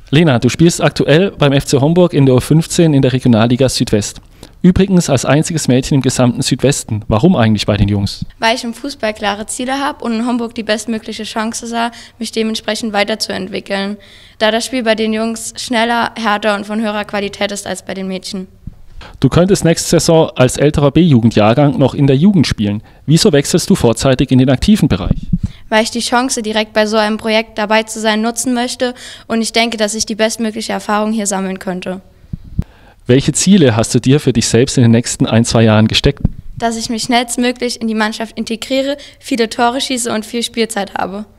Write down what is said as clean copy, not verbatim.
Lena, du spielst aktuell beim FC Homburg in der U15 in der Regionalliga Südwest. Übrigens als einziges Mädchen im gesamten Südwesten. Warum eigentlich bei den Jungs? Weil ich im Fußball klare Ziele habe und in Homburg die bestmögliche Chance sah, mich dementsprechend weiterzuentwickeln. Da das Spiel bei den Jungs schneller, härter und von höherer Qualität ist als bei den Mädchen. Du könntest nächste Saison als älterer B-Jugendjahrgang noch in der Jugend spielen. Wieso wechselst du vorzeitig in den aktiven Bereich? Weil ich die Chance, direkt bei so einem Projekt dabei zu sein, nutzen möchte und ich denke, dass ich die bestmögliche Erfahrung hier sammeln könnte. Welche Ziele hast du dir für dich selbst in den nächsten 1-2 Jahren gesteckt? Dass ich mich schnellstmöglich in die Mannschaft integriere, viele Tore schieße und viel Spielzeit habe.